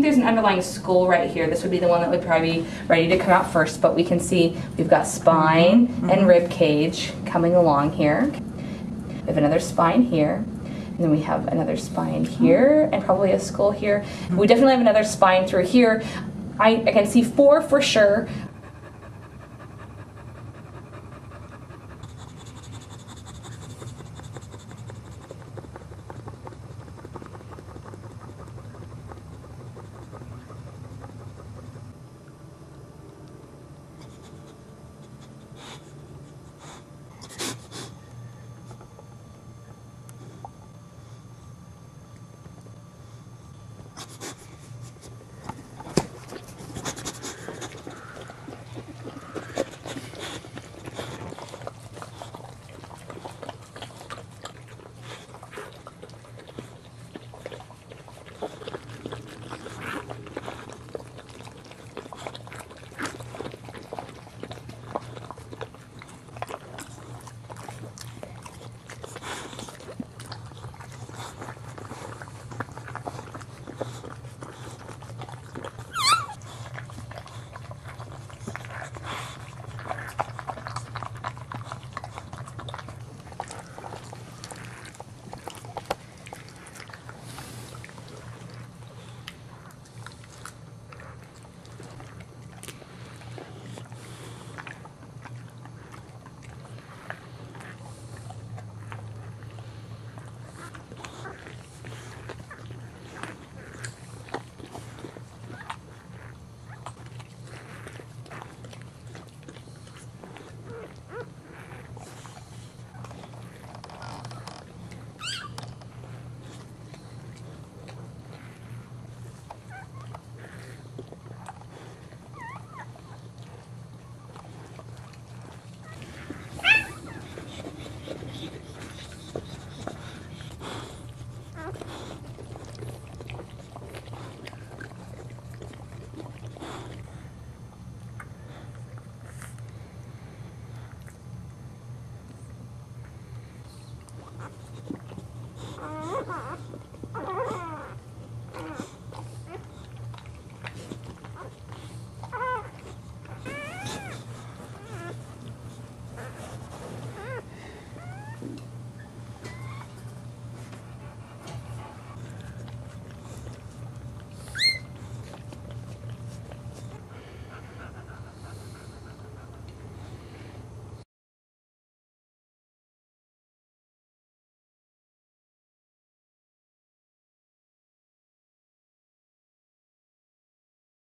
there's an underlying skull right here. This would be the one that would probably be ready to come out first, but we can see we've got spine and rib cage coming along here. We have another spine here. And then we have another spine here, and probably a skull here. We definitely have another spine through here. I can see 4 for sure.